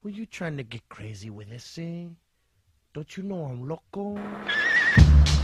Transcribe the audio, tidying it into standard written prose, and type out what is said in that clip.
Were you trying to get crazy with this, eh? Don't you know I'm loco?